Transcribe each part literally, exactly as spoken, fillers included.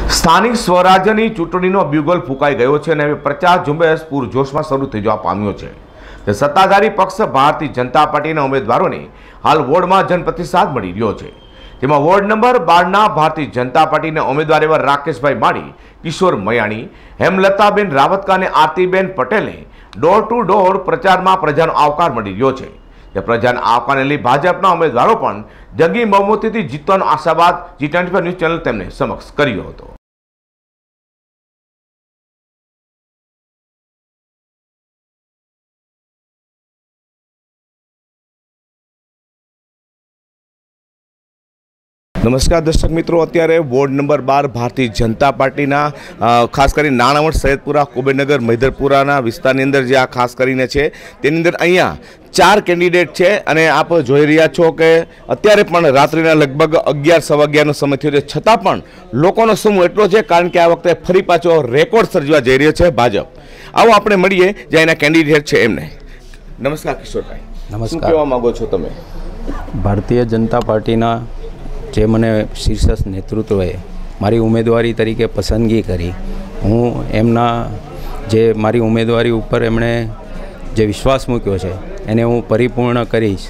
સ્થાનિક સ્વરાજ્યની ચૂંટણીનો બ્યુગલ ફૂંકાઈ ગયો છે અને હવે પ્રચાર ઝુંબેશ પૂરજોશમાં શરૂ થઈ જવા પામ્યો છે। તે સત્તાધારી પક્ષ ભારતીય જનતા પાર્ટીના ઉમેદવારોને હાલ વોર્ડમાં જનપ્રતિસાદ મળી રહ્યો છે। તેમાં વોર્ડ નંબર બારના ભારતીય જનતા પાર્ટીના ઉમેદવાર એવા રાકેશભાઈ માળી, કિશોર મયાણી, હેમલતાબેન રાવતકા અને આરતીબેન પટેલે ડોર ટુ ડોર પ્રચારમાં પ્રજાનો આવકાર મળી રહ્યો છે। તે પ્રજાના આવકારને લઈ ભાજપના ઉમેદવારો પણ જંગી બહુમતીથી જીતવાનો આશાવાદ G twenty four news channel તેમને સમક્ષ કર્યો હતો। नमस्कार दर्शक मित्रों, अत्यारे वोर्ड नंबर बार भारतीय जनता पार्टी खास कर नाणावट सैयदपुरा कुबेरनगर मैदरपुरा विस्तार अंदर जे आ खास करीने छे तेनी अंदर अहींया चार केन्डिडेट है अने आप जोई रह्या छो के अत्यारे पण रात्रिना लगभग अगियार सवा अगियारनो समय थयो छे, छतां पण लोकोनो समूह एटलो छे कारण के आ वखते फरी पाछो रेकॉर्ड सर्जवा जई रह्यो छे भाजप। आवो आपणे मळीए जे एना केन्डिडेट छे एमने। नमस्कार किशोरभाई। नमस्कार। शुं कहेवा मांगो छो तमे? भारतीय जनता पार्टीना जे मने शीर्ष नेतृत्वए मारी उम्मीदवारी तरीके पसंदगी करी, हूँ एमना जे मारी उम्मीदवारी उपर एमणे जे विश्वास मूक्यो छे एने हूँ परिपूर्ण करीश।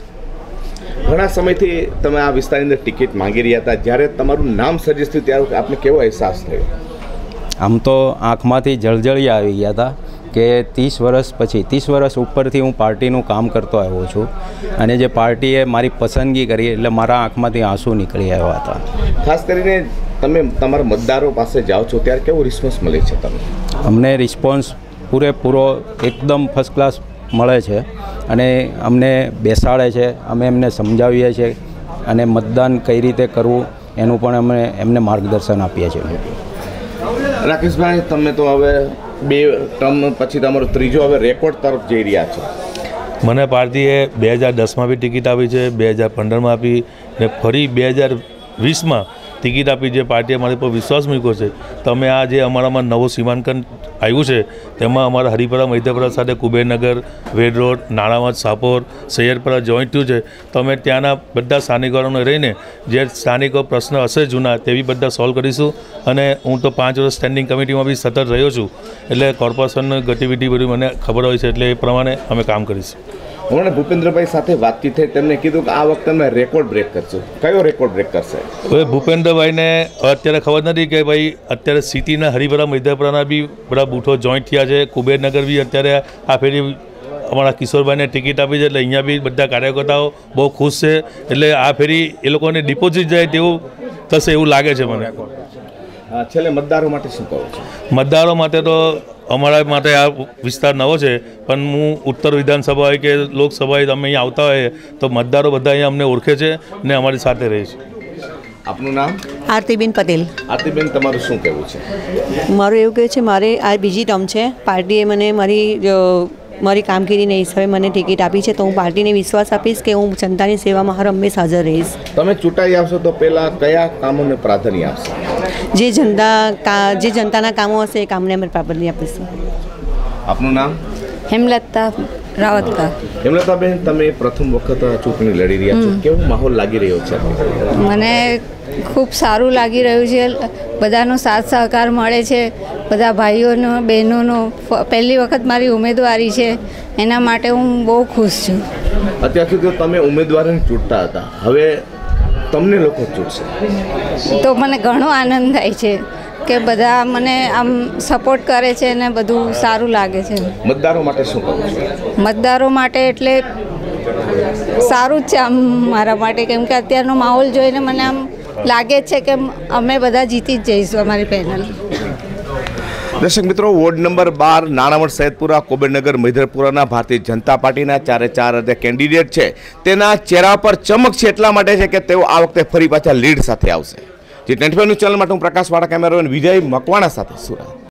घणा समयथी तमे आ विस्तारनी अंदर टिकिट मांगी रह्या हता, ज्यारे तमारुं नाम सजेस्ट थयुं त्यारे आपने केवो अहेसास थयो? आम तो आँखमांथी जळजळिया आवी गया था कि तीस वर्ष पछी तीस वर्ष उपरथी हूँ पार्टीનું કામ કરતો આવ્યો છું અને જે પાર્ટીએ મારી પસંદગી કરી એટલે મારા આંખમાંથી આંસુ નીકળી આવ્યા હતા। ખાસ કરીને તમે તમારા મતદારો પાસે જાઓ છો ત્યારે કેવો રિસ્પોન્સ મળે છે તમને? અમને રિસ્પોન્સ પૂરેપૂરો એકદમ ફર્સ્ટ ક્લાસ મળે છે અને અમને બેસાડે છે, અમે એમને સમજાવીએ છીએ અને મતદાન કઈ રીતે કરવું એનું પણ અમે એમને માર્ગદર્શન આપીએ છીએ। રાકેશભાઈ, તમે તો હવે બે ટર્મ પછી તમારો ત્રીજો હવે રેકોર્ડ તરફ જઈ રહ્યા છો। મને પાર્ટીએ બે હજાર દસમાં બી ટિકિટ આપી છે, બે હજાર પંદરમાં આપી ને ફરી બે હજાર વીસમાં ટિકિટ આપી। જે પાર્ટીએ મારી પર વિશ્વાસ મૂક્યો છે તો અમે આ જે અમારામાં નવો સીમાંકન આવ્યું છે તેમાં અમારા હરિપરા મૈદરપુરા સાથે કુબેરનગર, વેડ રોડ, નાણાવટ, સાપોર, સૈયદપરા જોઈન્ટ થયું છે તો અમે ત્યાંના બધા સ્થાનિકોને રહીને જે સ્થાનિકો પ્રશ્ન હશે જૂના તે બી બધા સોલ્વ કરીશું। અને હું તો પાંચ વર્ષ સ્ટેન્ડિંગ કમિટીમાં બી સતત રહ્યો છું એટલે કોર્પોરેશનની ગતિવિધિ બધી મને ખબર હોય છે એટલે એ પ્રમાણે અમે કામ કરીશું। હમણાં ભૂપેન્દ્રભાઈ સાથે વાતચીત થઈ, તેમને કીધું કે આ વખતે અમે રેકોર્ડ બ્રેક કરશું। કયો રેકોર્ડ બ્રેક કરશે? હવે ભૂપેન્દ્રભાઈને અત્યારે ખબર નથી કે ભાઈ અત્યારે સિટીના હરિપરા મૈદરપુરાના બી બધા બૂથો જોઈન્ટ થયા છે, કુબેરનગર બી અત્યારે આ ફેરી અમારા કિશોરભાઈને ટિકિટ આપી છે એટલે અહીંયા બી બધા કાર્યકર્તાઓ બહુ ખુશ છે એટલે આ ફેરી એ લોકોને ડિપોઝિટ જાય તેવું થશે એવું લાગે છે મને। છેલ્લે મતદારો માટે શું કહો છો? મતદારો માટે તો અમારા માટે આ વિસ્તાર નવો છે પણ હું ઉત્તર વિધાનસભા હોય કે લોકસભા હોય અમે અહીંયા આવતા હોય તો મતદારો બધા અહીંયા અમને ઓળખે છે ને અમારી સાથે રહે છે। આપનું નામ? આરતીબેન પટેલ। આરતીબેન, તમારું શું કહેવું છે? મારું એવું કહે છે, મારે આ બીજી ટર્મ છે, પાર્ટીએ મને મારી મારી કામગીરીના હિસાબે મને ટિકિટ આપી છે તો હું પાર્ટીને વિશ્વાસ આપીશ કે હું જનતાની સેવામાં હર હંમેશ હાજર રહીશ। તમે ચૂંટાઈ આવશો તો પહેલાં કયા કામોને પ્રાધાન્ય આપશો? જે જનતા જે જનતાના કામો હશે એ કામને અમે પ્રાધાન્ય આપીશું। આપનું નામ? હેમલતા રાવતકા। હેમલતાબેન, તમે પ્રથમ વખત ચૂંટણી લડી રહ્યા છો, કેવો માહોલ લાગી રહ્યો છે? મને ખૂબ સારું લાગી રહ્યું છે, બધાનો સાથ સહકાર મળે છે, બધા ભાઈઓનો બહેનોનો પહેલી વખત મારી ઉમેદવારી છે એના માટે હું બહુ ખુશ છું। અત્યાર સુધી તમે ઉમેદવારોને ચૂંટતા હતા, હવે તમને લોકો ચૂંટશે તો મને ઘણો આનંદ થાય છે કે બધા મને આમ સપોર્ટ કરે છે ને બધું સારું લાગે છે। મતદારો માટે શું કહું છું? મતદારો માટે એટલે સારું જ છે આમ મારા માટે, કેમ કે અત્યારનો માહોલ જોઈને મને આમ લાગે છે કે અમે બધા જીતી જ જઈશું અમારી પેનલ। દર્શક મિત્રો, વોર્ડ નંબર બાર નાણાવટ સૈયદપુરા કુબેરનગર મૈદરપુરાના ભારતીય જનતા પાર્ટીના ચારે ચાર જે કેન્ડિડેટ છે તેના ચહેરા પર ચમક છે એટલા માટે છે કે તેઓ આ વખતે ફરી પાછા લીડ સાથે આવશે। જે ટ્વેન્ટી ફોર ન્યૂઝ ચેનલ માટે હું પ્રકાશ વાળા, કેમેરામેન વિજય મકવાણા સાથે સુરત।